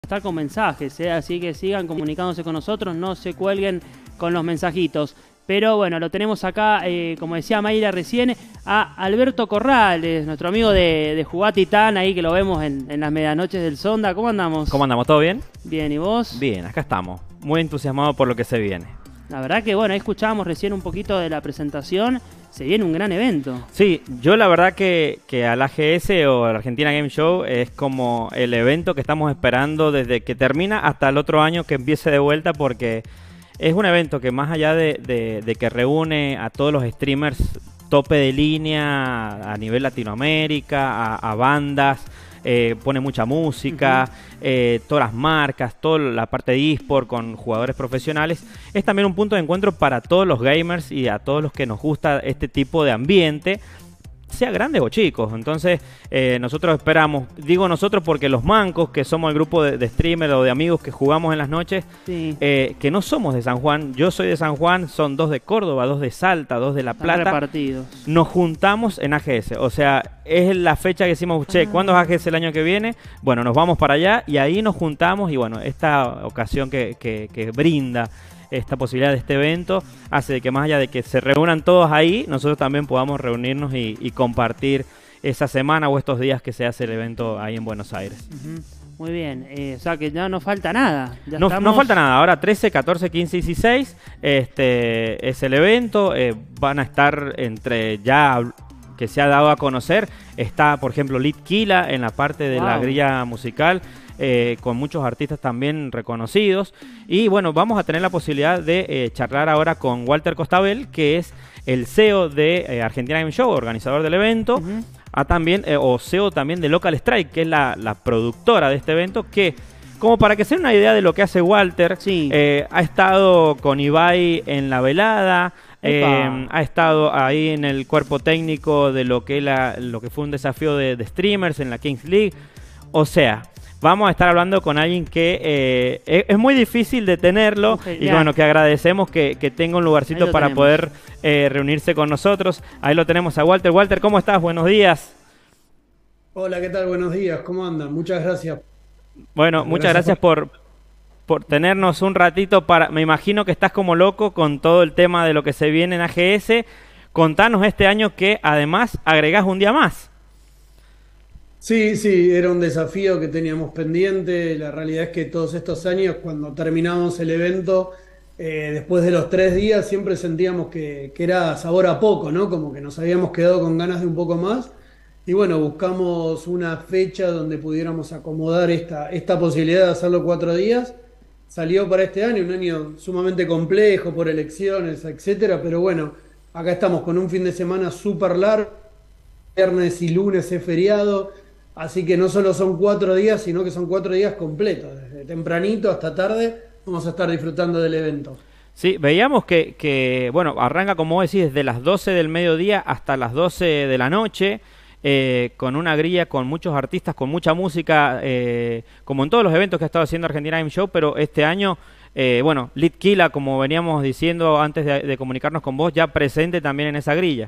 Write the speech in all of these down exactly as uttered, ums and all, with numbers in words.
estar con mensajes, ¿eh? Así que sigan comunicándose con nosotros, no se cuelguen con los mensajitos. Pero bueno, lo tenemos acá, eh, como decía Mayra recién, a Alberto Corrales, nuestro amigo de, de Jugá Titán, ahí que lo vemos en, en las medianoches del Sonda. ¿Cómo andamos? ¿Cómo andamos? ¿Todo bien? Bien, ¿y vos? Bien, acá estamos. Muy entusiasmados por lo que se viene. La verdad que bueno, ahí escuchábamos recién un poquito de la presentación. Se viene un gran evento. Sí, yo la verdad que, que al A G S o al Argentina Game Show es como el evento que estamos esperando desde que termina hasta el otro año que empiece de vuelta, porque es un evento que más allá de, de, de que reúne a todos los streamers tope de línea a nivel Latinoamérica, a, a bandas, eh, pone mucha música, uh-huh. eh, todas las marcas, toda la parte de eSport con jugadores profesionales, es también un punto de encuentro para todos los gamers y a todos los que nos gusta este tipo de ambiente, sea grandes o chicos. Entonces eh, nosotros esperamos, digo nosotros porque los mancos, que somos el grupo de, de streamers o de amigos que jugamos en las noches, sí. eh, que no somos de San Juan, yo soy de San Juan, son dos de Córdoba, dos de Salta, dos de La Plata. Están repartidos. Nos juntamos en A G S, o sea, es la fecha que decimos, che, ¿cuándo es A G S el año que viene? Bueno, nos vamos para allá y ahí nos juntamos y bueno, esta ocasión que, que, que brinda esta posibilidad de este evento hace de que más allá de que se reúnan todos ahí, nosotros también podamos reunirnos y, y compartir esa semana o estos días que se hace el evento ahí en Buenos Aires. Uh-huh. Muy bien, eh, o sea que ya no falta nada. Ya no, estamos... no falta nada, ahora trece, catorce, quince y dieciséis este, es el evento, eh, van a estar entre ya que se ha dado a conocer, está por ejemplo Litquila en la parte de wow. la grilla musical, Eh, con muchos artistas también reconocidos. Y bueno, vamos a tener la posibilidad de eh, charlar ahora con Walter Costabel, que es el C E O de eh, Argentina Game Show, organizador del evento, uh-huh. a también, eh, o C E O también de Local Strike, que es la, la productora de este evento, que como para que se den una idea de lo que hace Walter, sí. eh, ha estado con Ibai en la velada, eh, ha estado ahí en el cuerpo técnico de lo que, la, lo que fue un desafío de, de streamers en la Kings League. O sea, vamos a estar hablando con alguien que eh, es, es muy difícil de tenerlo okay, y bueno, que agradecemos que, que tenga un lugarcito para tenemos. poder eh, reunirse con nosotros. Ahí lo tenemos a Walter. Walter, ¿cómo estás? Buenos días. Hola, ¿qué tal? Buenos días. ¿Cómo andan? Muchas gracias. Bueno, muchas gracias, gracias por, por tenernos un ratito para... Me imagino que estás como loco con todo el tema de lo que se viene en A G S. Contanos este año que además agregás un día más. Sí, sí, era un desafío que teníamos pendiente. La realidad es que todos estos años, cuando terminamos el evento, eh, después de los tres días, siempre sentíamos que, que era sabor a poco, ¿no? Como que nos habíamos quedado con ganas de un poco más. Y bueno, buscamos una fecha donde pudiéramos acomodar esta, esta posibilidad de hacerlo cuatro días. Salió para este año, un año sumamente complejo por elecciones, etcétera. Pero bueno, acá estamos con un fin de semana súper largo. Viernes y lunes es feriado. Así que no solo son cuatro días, sino que son cuatro días completos. Desde tempranito hasta tarde vamos a estar disfrutando del evento. Sí, veíamos que, que bueno, arranca como vos decís, desde las doce del mediodía hasta las doce de la noche, eh, con una grilla, con muchos artistas, con mucha música, eh, como en todos los eventos que ha estado haciendo Argentina Game Show, pero este año, eh, bueno, Litquila, como veníamos diciendo antes de, de comunicarnos con vos, ya presente también en esa grilla.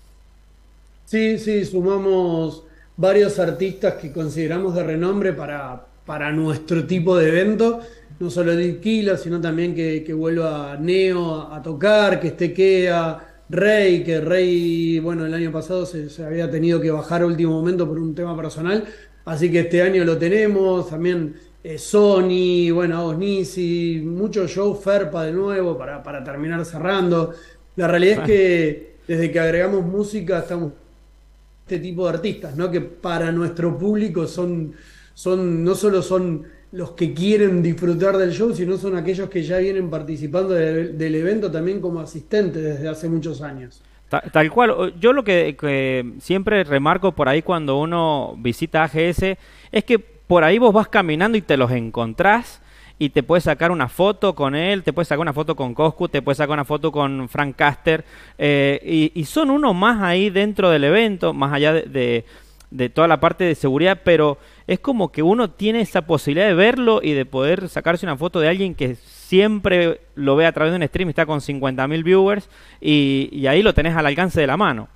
Sí, sí, sumamos varios artistas que consideramos de renombre para, para nuestro tipo de evento, no solo Litquila, sino también que, que vuelva Neo a, a tocar, que esté Kea, Rey, que Rey, bueno, el año pasado se, se había tenido que bajar a último momento por un tema personal, así que este año lo tenemos, también eh, Sony, bueno, Osnisi, mucho show, Ferpa de nuevo para, para terminar cerrando. La realidad es que desde que agregamos música estamos este tipo de artistas, ¿no? Que para nuestro público son, son no solo son los que quieren disfrutar del show, sino son aquellos que ya vienen participando de, del evento también como asistentes desde hace muchos años. Tal, tal cual, yo lo que, que siempre remarco por ahí cuando uno visita A G S es que por ahí vos vas caminando y te los encontrás y te puedes sacar una foto con él, te puedes sacar una foto con Coscu, te puedes sacar una foto con Frank Caster, eh, y, y son uno más ahí dentro del evento, más allá de, de, de toda la parte de seguridad, pero es como que uno tiene esa posibilidad de verlo y de poder sacarse una foto de alguien que siempre lo ve a través de un stream y está con cincuenta mil viewers, y, y ahí lo tenés al alcance de la mano.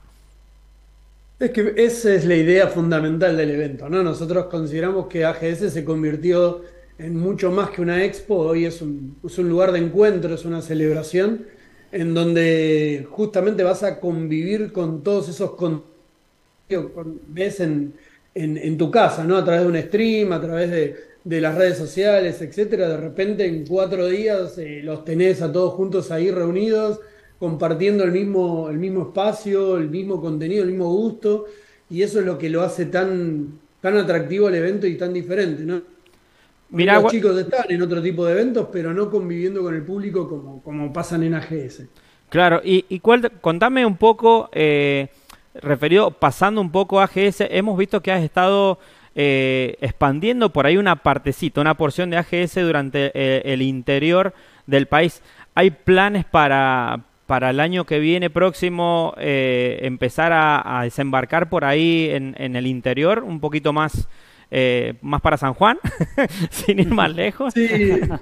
Es que esa es la idea fundamental del evento, ¿no? Nosotros consideramos que A G S se convirtió en mucho más que una expo, hoy es un, es un lugar de encuentro, es una celebración en donde justamente vas a convivir con todos esos contenidos que ves en, en, en tu casa, ¿no? A través de un stream, a través de, de las redes sociales, etcétera. De repente en cuatro días eh, los tenés a todos juntos ahí reunidos, compartiendo el mismo, el mismo espacio, el mismo contenido, el mismo gusto, y eso es lo que lo hace tan, tan atractivo el evento y tan diferente, ¿no? Hoy Mira, los Wa- chicos están en otro tipo de eventos, pero no conviviendo con el público como, como pasan en A G S. claro, y, y cuál- contame un poco, eh, referido, pasando un poco a A G S, hemos visto que has estado eh, expandiendo por ahí una partecita, una porción de A G S durante eh, el interior del país. ¿Hay planes para, para el año que viene próximo eh, empezar a, a desembarcar por ahí en, en el interior, un poquito más, eh, más para San Juan, sin ir más lejos? Sí,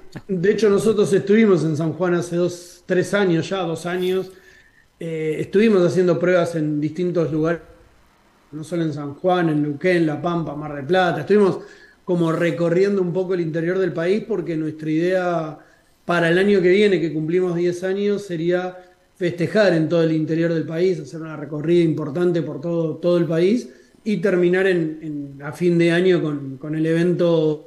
de hecho nosotros estuvimos en San Juan hace dos, tres años ya, dos años. Eh, estuvimos haciendo pruebas en distintos lugares, no solo en San Juan, en Luquén, La Pampa, Mar del Plata. Estuvimos como recorriendo un poco el interior del país porque nuestra idea para el año que viene, que cumplimos diez años, sería festejar en todo el interior del país, hacer una recorrida importante por todo, todo el país y terminar en, en- a fin de año con, con el evento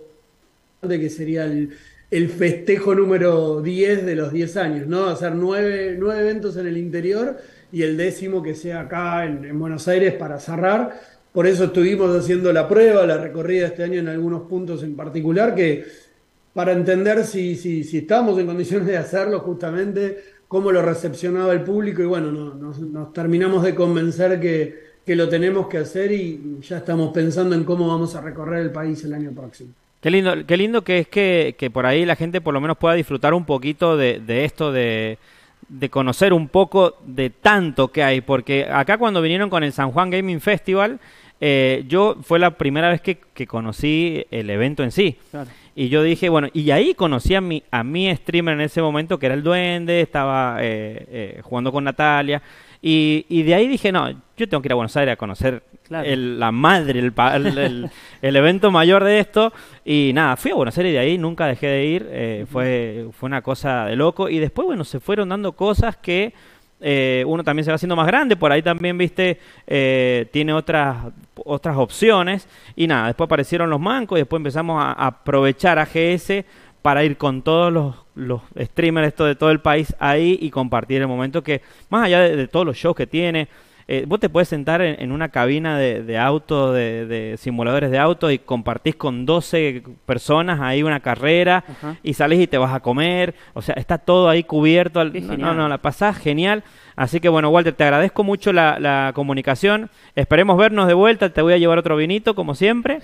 que sería el, el festejo número diez de los diez años, ¿no? Hacer nueve, nueve eventos en el interior y el décimo que sea acá en, en Buenos Aires para cerrar. Por eso estuvimos haciendo la prueba, la recorrida este año en algunos puntos en particular, que para entender si, si, si estábamos en condiciones de hacerlo justamente, cómo lo recepcionaba el público y bueno, no- nos, nos terminamos de convencer que, que lo tenemos que hacer y ya estamos pensando en cómo vamos a recorrer el país el año próximo. Qué lindo, qué lindo que es que, que por ahí la gente por lo menos pueda disfrutar un poquito de, de esto, de, de conocer un poco de tanto que hay, porque acá cuando vinieron con el San Juan Gaming Festival, eh, yo fue la primera vez que, que conocí el evento en sí. Claro. Y yo dije, bueno, y ahí conocí a mi, a mi streamer en ese momento, que era el Duende, estaba eh, eh, jugando con Natalia, y, y de ahí dije, no, yo tengo que ir a Buenos Aires a conocer Claro. el- la madre, el, pa- el, el- el evento mayor de esto, y nada, fui a Buenos Aires y de ahí nunca dejé de ir, eh, fue, fue una cosa de loco, y después, bueno, se fueron dando cosas que eh, uno también se va haciendo más grande, por ahí también, viste, eh, tiene otras, otras opciones, y nada, después aparecieron los mancos y después empezamos a, a aprovechar a G S para ir con todos los, los streamers esto de todo el país ahí y compartir el momento que, más allá de, de todos los shows que tiene, eh, vos te puedes sentar en, en una cabina de, de auto, de, de simuladores de auto y compartís con doce personas ahí una carrera Ajá. y salís y te vas a comer, o sea, está todo ahí cubierto, al- Qué no, no, genial. no, la pasás genial, así que bueno, Walter, te agradezco mucho la, la comunicación, esperemos vernos de vuelta, te voy a llevar otro vinito como siempre,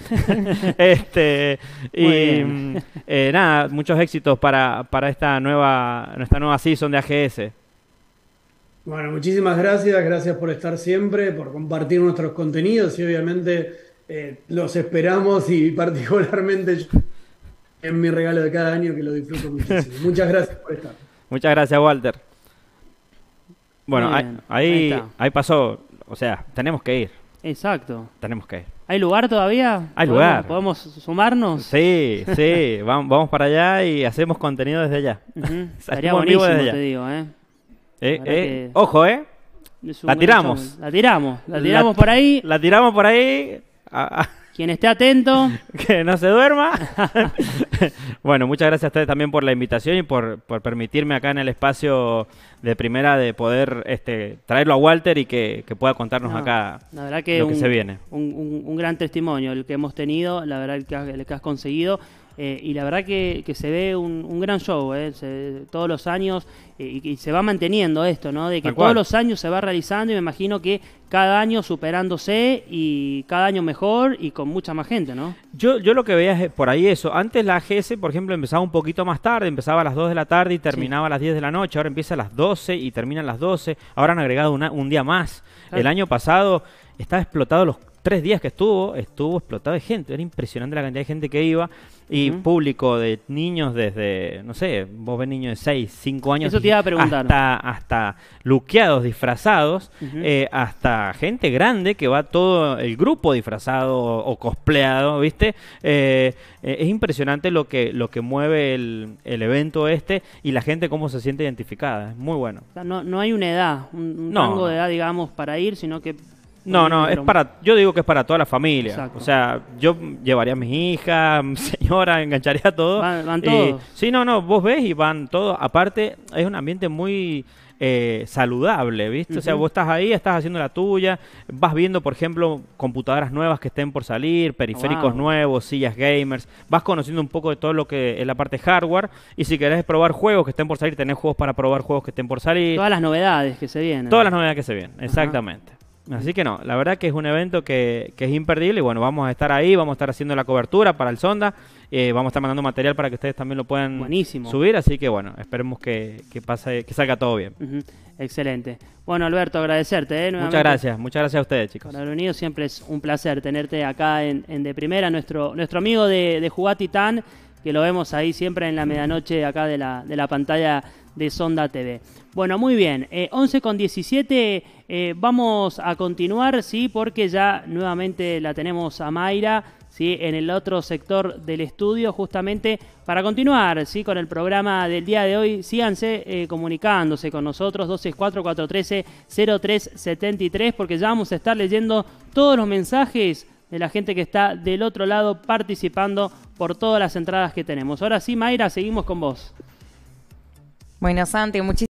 este, y Muy bien. mm, eh, nada, muchos éxitos para, para esta nueva, nuestra nueva season de A G S. Bueno, muchísimas gracias, gracias por estar siempre, por compartir nuestros contenidos y obviamente eh, los esperamos y particularmente yo, es mi regalo de cada año que lo disfruto muchísimo. Muchas gracias por estar. Muchas gracias, Walter. Bueno, Muy ahí, bien, ahí, ahí está. ahí pasó, o sea, tenemos que ir, Exacto. tenemos que ir. ¿Hay lugar todavía? Hay ¿Podemos- lugar. ¿Podemos sumarnos? Sí, sí, vamos, vamos para allá y hacemos contenido desde allá. Ujú. Estaría Salimos en vivo buenísimo, desde te allá. digo, ¿eh? Eh, La verdad eh, que- Ojo, ¿eh? Es un La buen tiramos. show. La tiramos. La La- tiramos por ahí. La tiramos por ahí. a- a- Quien esté atento. que no se duerma. Bueno, muchas gracias a ustedes también por la invitación y por, por permitirme acá en el espacio de primera de poder este, traerlo a Walter y que, que pueda contarnos No, acá la verdad que lo que un, se viene. Un, un- un gran testimonio el que hemos tenido, la verdad que has, el que has conseguido. eh, y la verdad que, que se ve un, un gran show, eh, se- todos los años, eh, y, y se va manteniendo esto, ¿no? De que Tal todos cual. los años se va realizando y me imagino que cada año superándose y cada año mejor y con mucha más gente, ¿no? Yo, yo lo que veía es por ahí eso. Antes la A G S, por ejemplo, empezaba un poquito más tarde, empezaba a las dos de la tarde y terminaba a las diez de la noche. Ahora empieza a las doce y termina a las doce. Ahora han agregado una- un día más. Claro. El año pasado estaba explotado los tres días que estuvo, estuvo explotado de gente. Era impresionante la cantidad de gente que iba. Y Ujú. público de niños desde, no sé, vos ves niños de seis, cinco años. Eso te iba a preguntar. Hasta, hasta luqueados, disfrazados. Ujú. eh, hasta gente grande que va todo el grupo disfrazado o, o cosplayado, ¿viste? Eh, eh, es impresionante lo que, lo que mueve el, el evento este y la gente cómo se siente identificada. Es muy bueno. O sea, no, no hay una edad, un, un No, rango no. de edad, digamos, para ir, sino que... No, no, es para, yo digo que es para toda la familia. Exacto. O sea, yo llevaría a mis hijas, señora, engancharía todo. Van- van Y- todos. sí, no, no, vos ves y van todos. Aparte, es un ambiente muy eh, saludable, ¿viste? O sea, Ujú. vos estás ahí, estás haciendo la tuya, vas viendo, por ejemplo, computadoras nuevas que estén por salir, periféricos Wow. nuevos, sillas gamers, vas conociendo un poco de todo lo que es la parte hardware, y si querés probar juegos que estén por salir, tenés juegos para probar juegos que estén por salir. Todas las novedades que se vienen. Todas las novedades que se vienen, exactamente. Así que no, la verdad que es un evento que, que es imperdible y bueno, vamos a estar ahí, vamos a estar haciendo la cobertura para el Sonda, eh, vamos a estar mandando material para que ustedes también lo puedan Buenísimo. subir, así que bueno, esperemos que, que pase, que salga todo bien. Ujú. Excelente. Bueno, Alberto, agradecerte. ¿eh? Nuevamente Muchas gracias, muchas gracias a ustedes, chicos. por haber venido. Siempre es un placer tenerte acá en, en De Primera, nuestro, nuestro amigo de, de Jugatitán, que lo vemos ahí siempre en la medianoche acá de la, de la pantalla de Sonda T V. Bueno, muy bien, eh, once con diecisiete, eh, vamos a continuar, sí, porque ya nuevamente la tenemos a Mayra, sí, en el otro sector del estudio, justamente para continuar, sí, con el programa del día de hoy. Síganse eh, comunicándose con nosotros, dos seis cuatro, cuatro uno tres, cero tres siete tres, porque ya vamos a estar leyendo todos los mensajes de la gente que está del otro lado participando por todas las entradas que tenemos. Ahora sí, Mayra, seguimos con vos. Bueno, Santi, muchísimas